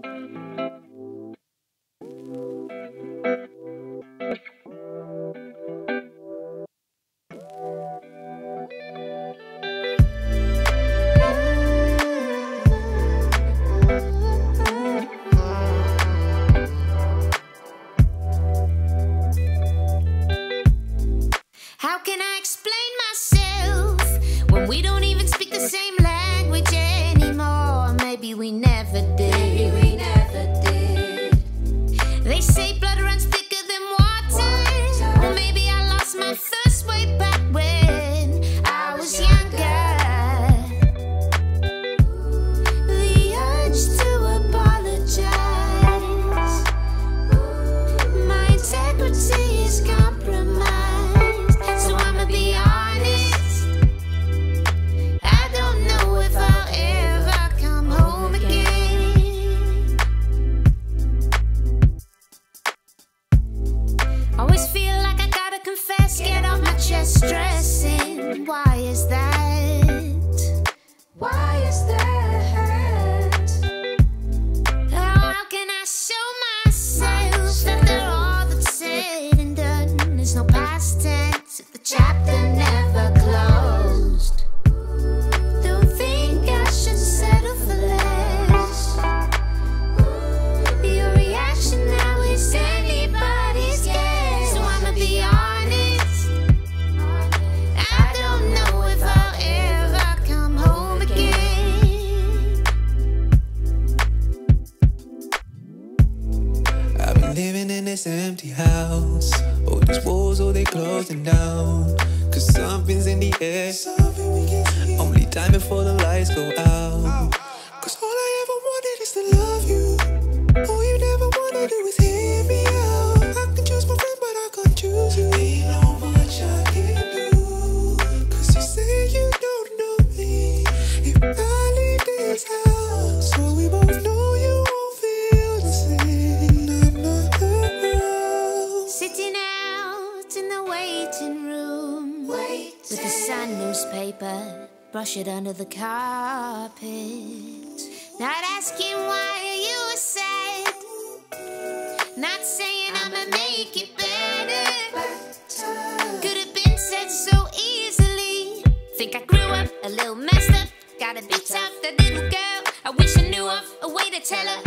How can I explain myself when we don't even speak the same language anymore? Maybe we never did. Maybe we never did. They say blood runs thicker than water. Or maybe I lost my first way back when I was younger. The urge to apologize. My integrity is compromised. Always feel like I gotta confess, get off my chest, stressing. Why is that? Why is that? How can I show myself after all that's said and done? There's no past tense if the chapter never closed. Don't think I should settle for less. Your reaction now is anybody's guess. Be honest, I don't know if I'll ever come home again. I've been living in this empty house. All these walls, all they closing down. Cause something's in the air. Only time before the lights go out. Cause all I ever wanted is to love you. All you never wanna do is hear me out. I can choose my friends, but I can't choose you. Ain't no much I can do. Cause you say you don't know me if I leave this house. So we both know you won't feel the same. Sitting out in the waiting room, with the sun newspaper, brush it under the carpet. Not asking why you were sad, not saying I'ma make it better. Could have been said so easily. Think I grew up a little messed up, gotta be tough, that little girl. I wish I knew of a way to tell her